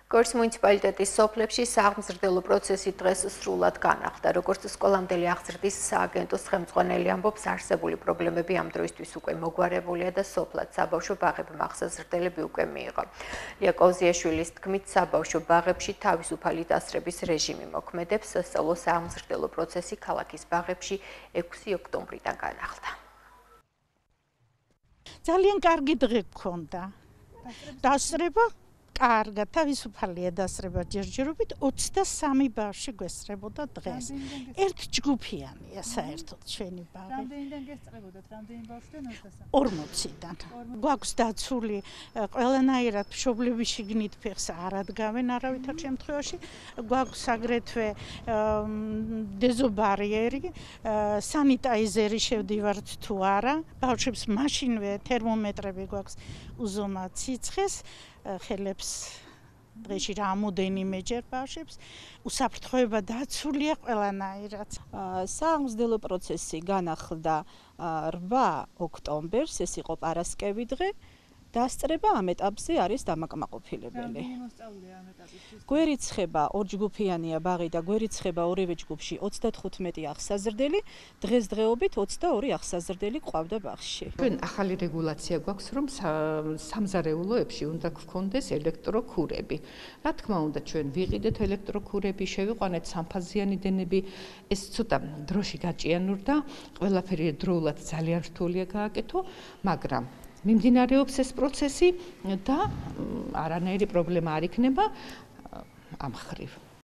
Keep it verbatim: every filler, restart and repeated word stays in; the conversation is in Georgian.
გორის მუნიციპალიტეტის სოფლებში საღმრძლო პროცესი დღეს სრულად განახლდა. როგორც სკოლამდელი აღზრდის სააგენტოს ხელმძღვანელი ამბობს, არსებული პრობლემები ამ დროისთვის უკვე მოგვარებულია და სოფლად საბავშვო ბაღებმა აღსაზრდელები უკვე მიიღო. ლია კოზიაშვილის თქმით, საბავშვო ბაღებში თავისუფალი დასრების რეჟიმი მოქმედებს. სასწავლო საღმრძლო პროცესი ქალაქის ბაღებში ექვსი ოქტომბრიდან განახლდა. ძალიან კარგი დღე გქონდა. დასრება კარგა, თავისუფალია დასრება ჯერჯერობით ოცდასამი ბავშვი გვესწრებოდა დღეს. ერთ ჯგუფიანია საერთოდ ჩვენი ბაღი. რამდენიდან გესწრებოდათ, რამდენი ბავშვიდან ოცდასამი? ორმოციდან. გვაქვს დაცული ყველანაირად მშობლების შიგნით ფეხს არ ადგავენ არავითარ შემთხვევაში. გვაქვს აგრეთვე დეზობარიერი, სანიტაიზერი შევდივართ თუ არა. ბავშვებს მაშინვე თერმომეტრები გვაქვს უზომად სიცხეს. ხელებს დღეში რამოდენიმეჯერ ბავშვებს უსაფრთხოება დაცულია ყველანაირად. საღმრძლო პროცესი განახლდა რვა ოქტომბერს, ეს იყო პარასკევი დღე. დასწრება ამ ეტაპზე არის დამაკმაყოფილებელი. გვერიცხება ორჯგუფიანია ბაღი და გვერიცხება ორივე ჯგუფში ოცდათხუთმეტი აღსაზრდელი, დღესდღეობით ოცდაორი აღსაზრდელი ყავდა ბაღში. ჩვენ ახალი რეგულაცია გვაქვს, რომ სამზარეულოებში უნდა გქონდეს ელექტროქურები. რა თქმა უნდა, ჩვენ ვიყიდეთ ელექტროქურები, შევიყვანეთ სამფაზიანი დენები, ეს ცოტა დროში გაჭიანურდა, ყველაფერი დროულად ძალიან რთულია გააკეთო, მაგრამ მიმდინარეობს ეს პროცესი და არანაირი პრობლემა არ იქნება ამ ხრივ.